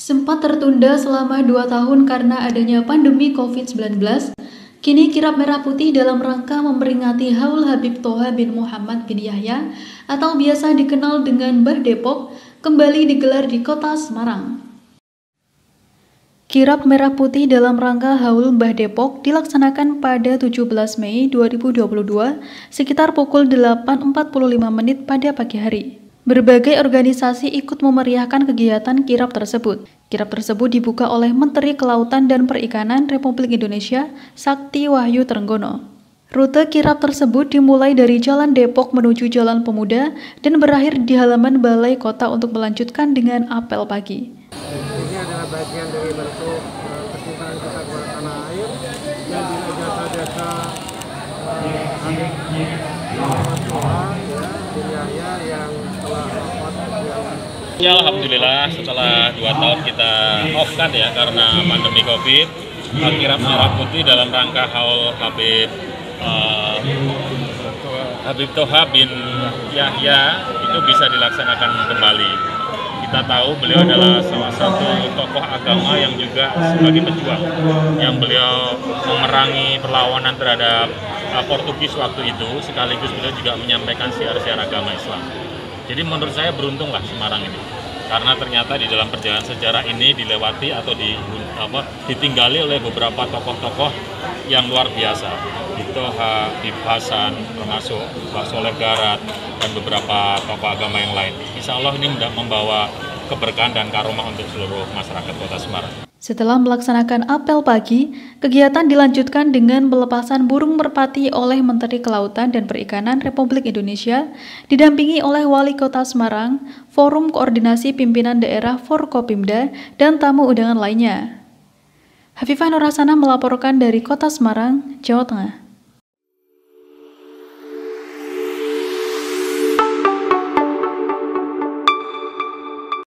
Sempat tertunda selama 2 tahun karena adanya pandemi COVID-19, kini kirap merah putih dalam rangka memperingati Haul Habib Thoha bin Muhammad bin Yahya atau biasa dikenal dengan Mbah Depok kembali digelar di kota Semarang. Kirap merah putih dalam rangka Haul Mbah Depok dilaksanakan pada 17 Mei 2022 sekitar pukul 8.45 menit pada pagi hari. Berbagai organisasi ikut memeriahkan kegiatan kirap tersebut. Kirap tersebut dibuka oleh Menteri Kelautan dan Perikanan Republik Indonesia, Sakti Wahyu Trenggono. Rute kirap tersebut dimulai dari Jalan Depok menuju Jalan Pemuda dan berakhir di halaman Balai Kota untuk melanjutkan dengan apel pagi. Ini adalah bagian dari bentuk kecintaan kita kepada tanah air dan bila jasa-jasa Habib Muhammad Thoha bin Yahya yang telah wafat. Ya, alhamdulillah setelah 2 tahun kita off kan ya karena pandemi Covid, kirap merah putih dalam rangka Haul Habib Thoha bin Yahya itu bisa dilaksanakan kembali. Kita tahu beliau adalah salah satu tokoh agama yang juga sebagai pejuang, yang beliau memerangi perlawanan terhadap Portugis waktu itu, sekaligus beliau juga menyampaikan siar-siar agama Islam. Jadi menurut saya beruntunglah Semarang ini, karena ternyata di dalam perjalanan sejarah ini dilewati atau ditinggali oleh beberapa tokoh-tokoh yang luar biasa. Thoha, Habib Hasan, termasuk Mbah Soleh Garat, dan beberapa tokoh agama yang lain. Insya Allah ini membawa keberkahan dan karomah untuk seluruh masyarakat Kota Semarang. Setelah melaksanakan apel pagi, kegiatan dilanjutkan dengan pelepasan burung merpati oleh Menteri Kelautan dan Perikanan Republik Indonesia, didampingi oleh Wali Kota Semarang, Forum Koordinasi Pimpinan Daerah Forkopimda, dan tamu undangan lainnya. Hafifah Nur Hasanah melaporkan dari Kota Semarang, Jawa Tengah.